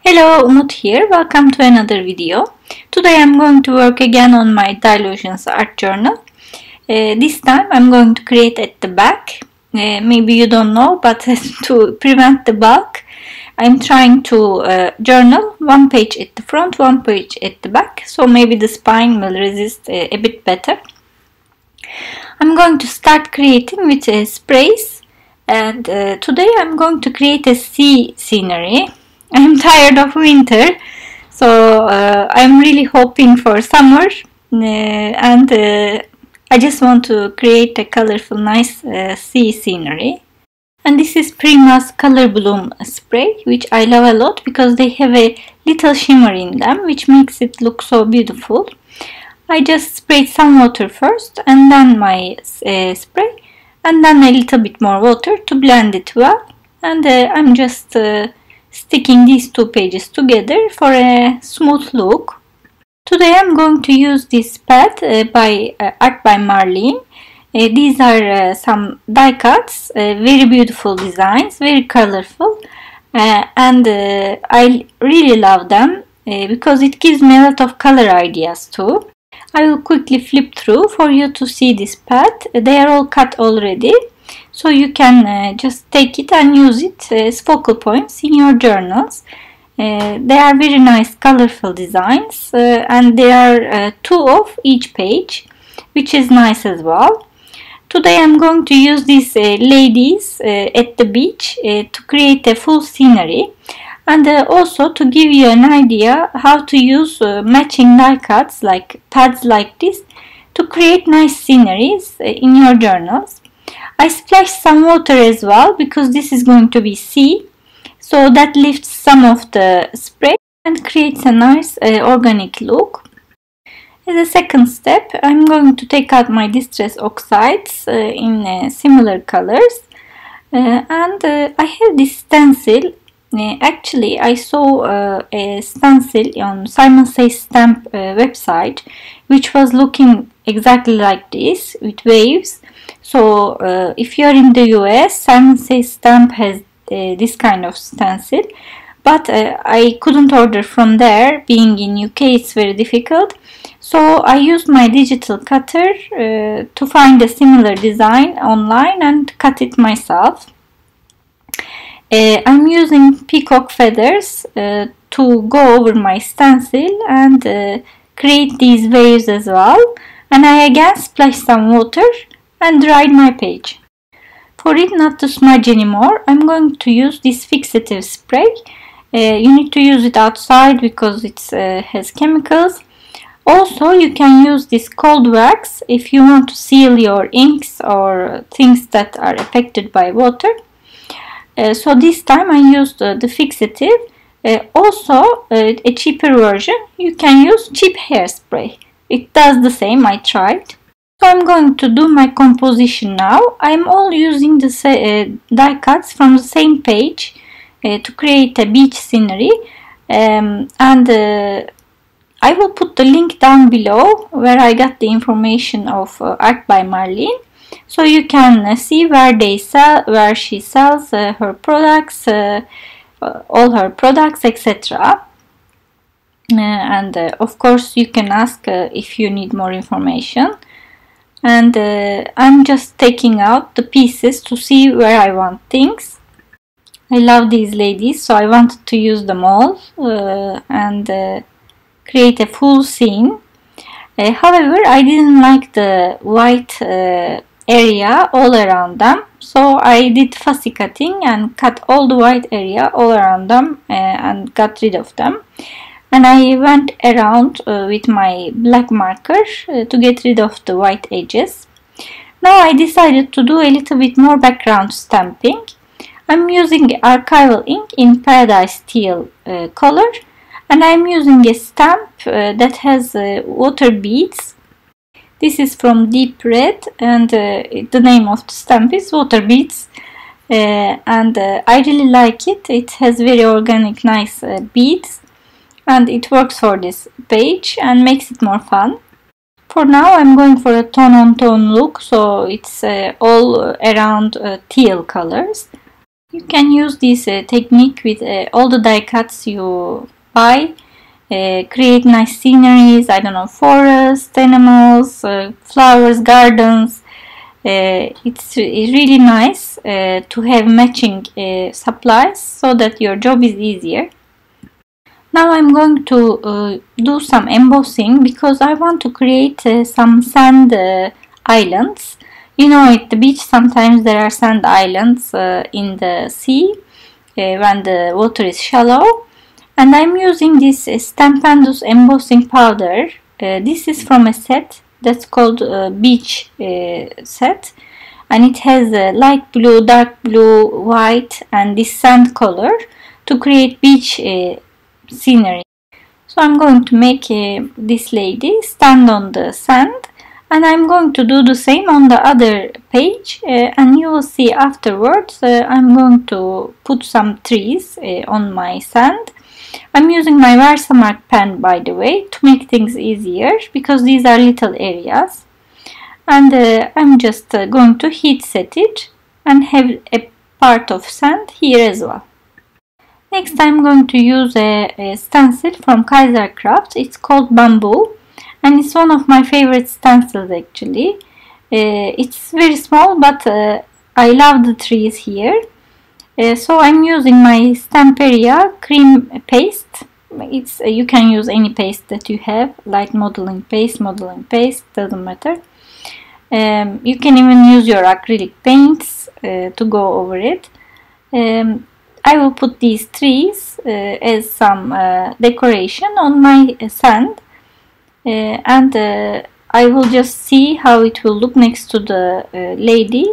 Hello, Umut here. Welcome to another video. Today I'm going to work again on my Dilutions art journal. This time I'm going to create at the back. Maybe you don't know, but to prevent the bulk, I'm trying to journal one page at the front, one page at the back. So maybe the spine will resist a bit better. I'm going to start creating with sprays. And today I'm going to create a sea scenery. I'm tired of winter, so I'm really hoping for summer, and I just want to create a colorful, nice sea scenery. And this is Prima's Color Bloom Spray, which I love a lot because they have a little shimmer in them, which makes it look so beautiful. I just sprayed some water first, and then my spray, and then a little bit more water to blend it well. And I'm just sticking these two pages together for a smooth look. Today I'm going to use this pad by Art by Marlene. These are some die cuts, very beautiful designs, very colorful, and I really love them because it gives me a lot of color ideas too. I will quickly flip through for you to see this pad. They are all cut already. So you can just take it and use it as focal points in your journals. They are very nice colorful designs and there are two of each page, which is nice as well. Today I'm going to use these ladies at the beach to create a full scenery, and also to give you an idea how to use matching die cuts like pads like this to create nice sceneries in your journals. I splashed some water as well because this is going to be sea, so that lifts some of the spray and creates a nice organic look. As a second step, I'm going to take out my distress oxides in similar colors, and I have this stencil. Actually, I saw a stencil on Simon Says Stamp website, which was looking exactly like this with waves. So if you are in the US, Simon Says Stamp has this kind of stencil, but I couldn't order from there. Being in UK, it's very difficult. So I used my digital cutter to find a similar design online and cut it myself. I'm using peacock feathers to go over my stencil and create these waves as well. And I again splashed some water and dried my page. For it not to smudge anymore, I'm going to use this fixative spray. You need to use it outside because it has chemicals. Also, you can use this cold wax if you want to seal your inks or things that are affected by water. So this time I used the fixative. Also, a cheaper version, you can use cheap hairspray. It does the same, I tried. So I'm going to do my composition now. I'm all using the die cuts from the same page to create a beach scenery. And I will put the link down below where I got the information of Art by Marlene. So you can see where she sells her products, all her products, etc. And of course you can ask if you need more information. And I'm just taking out the pieces to see where I want things. I love these ladies, so I wanted to use them all and create a full scene. However, I didn't like the white area all around them, so I did fussy cutting and cut all the white area all around them and got rid of them. And I went around with my black marker to get rid of the white edges. Now I decided to do a little bit more background stamping. I'm using archival ink in Paradise Teal color, and I'm using a stamp that has water beads. This is from Deep Red, and the name of the stamp is Water Beads. And I really like it. It has very organic, nice beads. And it works for this page and makes it more fun. For now I'm going for a tone-on-tone look, so it's all around teal colors. You can use this technique with all the die cuts you buy. Create nice sceneries, I don't know, forests, animals, flowers, gardens. It's really nice to have matching supplies so that your job is easier. Now I'm going to do some embossing because I want to create some sand islands. You know, at the beach sometimes there are sand islands in the sea when the water is shallow. And I'm using this Stampendous embossing powder. This is from a set that's called beach set. And it has light blue, dark blue, white and this sand color to create beach scenery. So I'm going to make this lady stand on the sand, and I'm going to do the same on the other page, and you will see afterwards. I'm going to put some trees on my sand. I'm using my Versamark pen, by the way, to make things easier because these are little areas, and I'm just going to heat set it and have a part of sand here as well. Next I'm going to use a stencil from Kaiser Craft. It's called Bamboo and it's one of my favorite stencils actually. It's very small but I love the trees here. So I'm using my Stamperia cream paste. You can use any paste that you have, like modeling paste, doesn't matter. You can even use your acrylic paints to go over it. I will put these trees as some decoration on my sand, and I will just see how it will look next to the lady.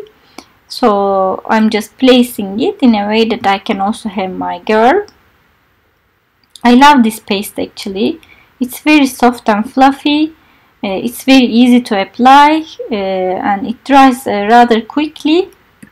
So I'm just placing it in a way that I can also have my girl. I love this paste actually. It's very soft and fluffy. It's very easy to apply and it dries rather quickly.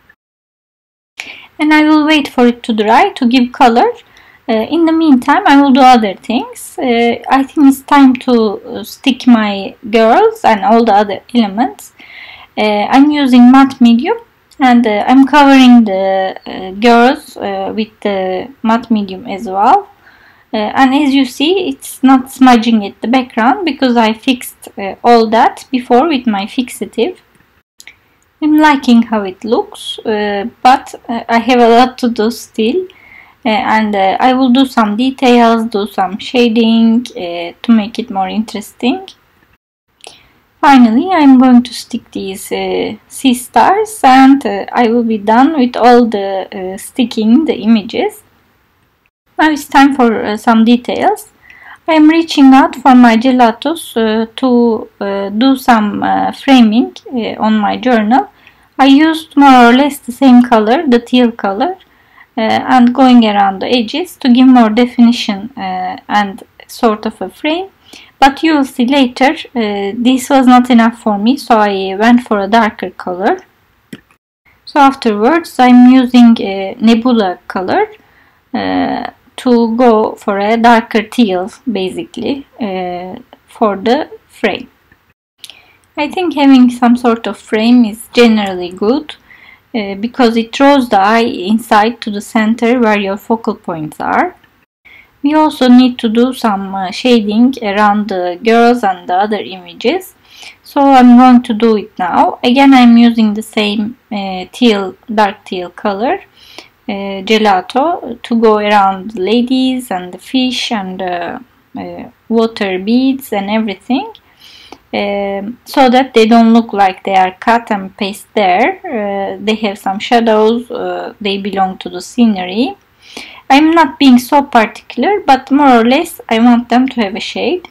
And I will wait for it to dry to give color. In the meantime I will do other things. I think it's time to stick my girls and all the other elements. I'm using matte medium and I'm covering the girls with the matte medium as well. And as you see, it's not smudging at the background because I fixed all that before with my fixative. I'm liking how it looks, but I have a lot to do still, and I will do some details, do some shading to make it more interesting. Finally, I'm going to stick these sea stars and I will be done with all the sticking the images. Now it's time for some details. I am reaching out for my gelatos to do some framing on my journal. I used more or less the same color, the teal color, and going around the edges to give more definition and sort of a frame. But you will see later, this was not enough for me, so I went for a darker color. So afterwards I'm using a nebula color to go for a darker teal basically for the frame. I think having some sort of frame is generally good because it draws the eye inside to the center where your focal points are. We also need to do some shading around the girls and the other images. So I'm going to do it now. Again I'm using the same dark teal color. Gelato to go around the ladies and the fish and water beads and everything so that they don't look like they are cut and paste there. They have some shadows, they belong to the scenery. I'm not being so particular, but more or less I want them to have a shade.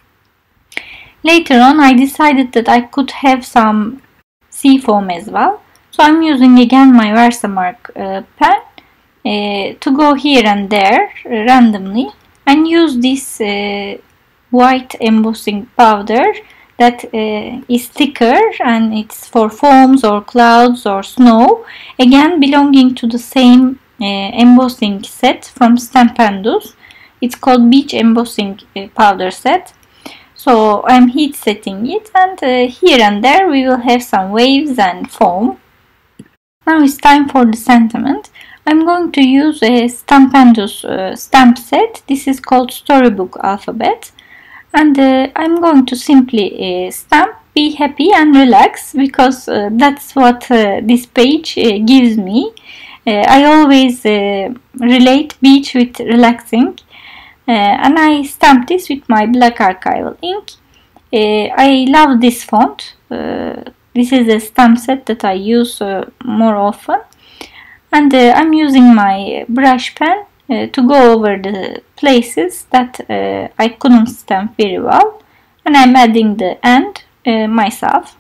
Later on I decided that I could have some sea foam as well. So I'm using again my Versamark pen to go here and there randomly and use this white embossing powder that is thicker and it's for foams or clouds or snow, again belonging to the same embossing set from Stampendous. It's called Beach Embossing Powder Set. So I'm heat setting it, and here and there we will have some waves and foam. Now it's time for the sentiment. I'm going to use a Stampendous stamp set. This is called Storybook Alphabet. And I'm going to simply stamp be happy and relax, because that's what this page gives me. I always relate beach with relaxing, and I stamp this with my black archival ink. I love this font. This is a stamp set that I use more often, and I'm using my brush pen to go over the places that I couldn't stamp very well, and I'm adding the end myself.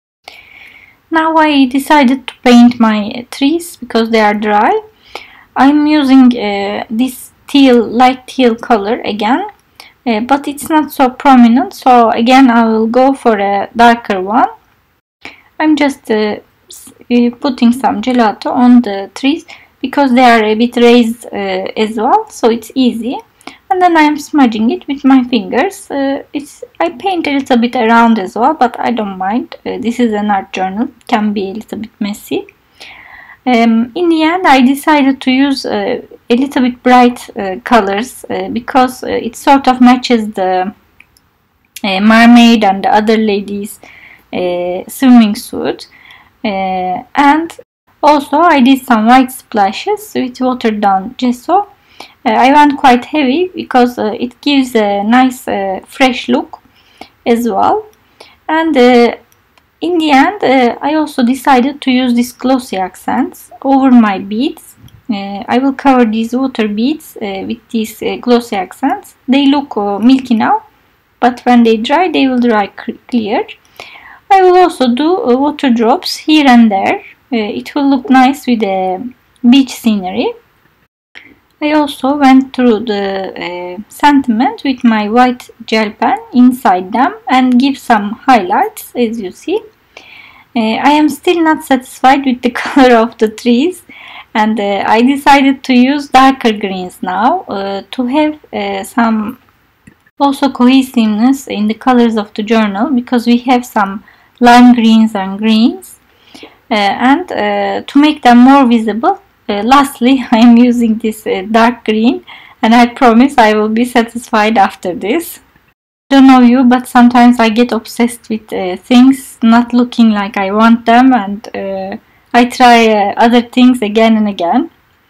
Now I decided to paint my trees because they are dry. I'm using this light teal color again, but it's not so prominent, so again I will go for a darker one. I'm just putting some gelato on the trees because they are a bit raised as well, so it's easy. And then I'm smudging it with my fingers. I paint a little bit around as well, but I don't mind. This is an art journal, it can be a little bit messy. In the end, I decided to use a little bit bright colors because it sort of matches the mermaid and the other lady's swimming suit. And also I did some white splashes with watered down gesso. I went quite heavy because it gives a nice fresh look as well. And in the end I also decided to use these glossy accents over my beads. I will cover these water beads with these glossy accents. They look milky now, but when they dry they will dry clear. I will also do water drops here and there. It will look nice with a beach scenery. I also went through the sentiment with my white gel pen inside them and give some highlights, as you see. I am still not satisfied with the color of the trees, and I decided to use darker greens now to have some also cohesiveness in the colors of the journal, because we have some lime greens and greens, and to make them more visible, lastly I am using this dark green, and I promise I will be satisfied after this. I don't know you, but sometimes I get obsessed with things not looking like I want them, and I try other things again and again.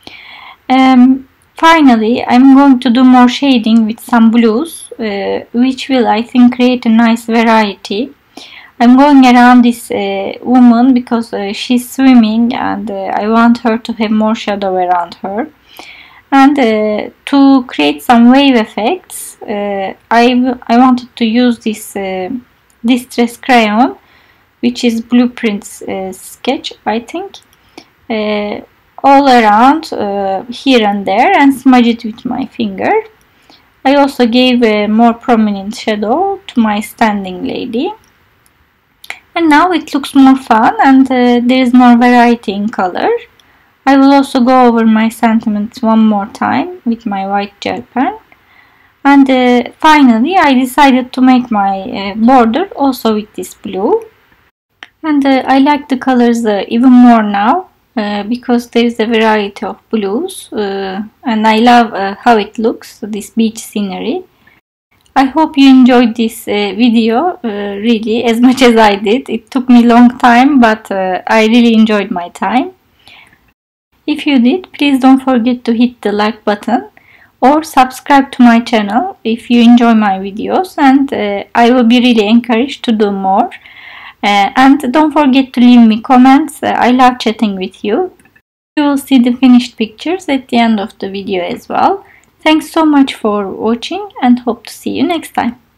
Finally, I'm going to do more shading with some blues, which will, I think, create a nice variety. I'm going around this woman because she's swimming, and I want her to have more shadow around her. And to create some wave effects, I wanted to use this distress crayon, which is Blueprint's sketch, I think, all around here and there, and smudge it with my finger. I also gave a more prominent shadow to my standing lady. And now it looks more fun, and there is more variety in color. I will also go over my sentiments one more time with my white gel pen. And finally I decided to make my border also with this blue. And I like the colors even more now because there is a variety of blues, and I love how it looks, this beach scenery. I hope you enjoyed this video really as much as I did. It took me a long time, but I really enjoyed my time. If you did, please don't forget to hit the like button or subscribe to my channel if you enjoy my videos, and I will be really encouraged to do more. And don't forget to leave me comments. I love chatting with you. You will see the finished pictures at the end of the video as well. Thanks so much for watching, and hope to see you next time.